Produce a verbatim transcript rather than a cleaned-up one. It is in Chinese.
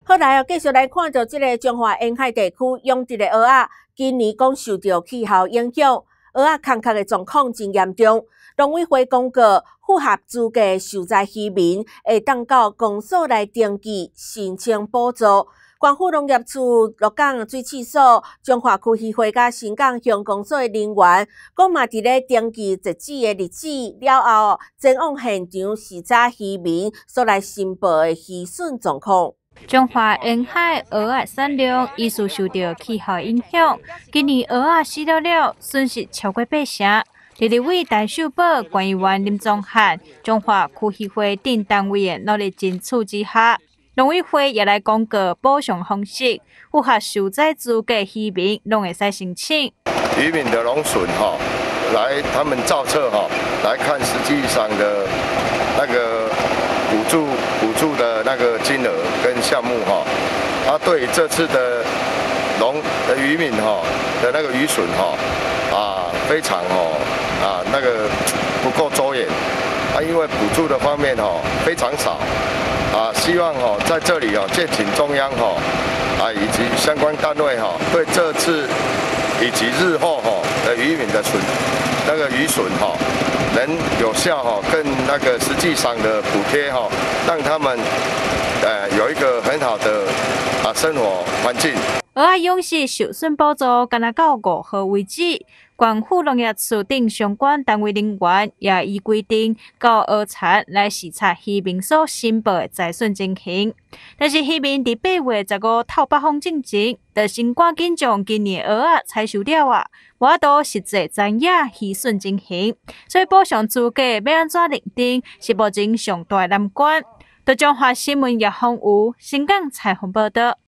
好来哦，继续来看到这个中华沿海地区养殖的蚵仔，今年讲受到气候影响，蚵仔空壳的状况真严重。农委会公告，符合资格的受灾渔民会当到公所来登记申请补助。关府农业处鹿港水试所、中华区渔会甲新港乡公所的人员，讲嘛伫咧登记截止的日子了后，前往现场视察渔民所来申报的渔损状况。 中华沿海蚵仔产量依次受到气候影响，今年蚵仔死了了，损失超过八成。立立委陈秀宝、关议员林宗翰、中华区渔会等单位的努力争取之下，农委会也来公告补偿方式，符合受灾资格渔民拢会使申请。 渔民的农损哈，来他们造册哈，来看实际上的那个补助补助的那个金额跟项目哈，他对这次的农的渔民哈的那个渔损哈啊非常哦啊那个不够周延啊，因为补助的方面哈非常少啊，希望哈在这里哦建请中央哈啊以及相关单位哈对这次以及日后哈的渔民的损那个渔损哈能有效哈跟那个实际上的补贴哈，让他们呃有一个很好的啊生活环境。 蚵仔养殖受损补助，干那到五号为止。关府农业处等相关单位人员也依规定到蚵产来视察渔民所申报的财损情形。但是渔民伫八月十五透北风进前，就先赶紧将今年蚵仔采收了啊，无都实际知影渔损情形，所以补偿资格要安怎认定是目前上大的难关。中华新闻叶宏武新港采访报道。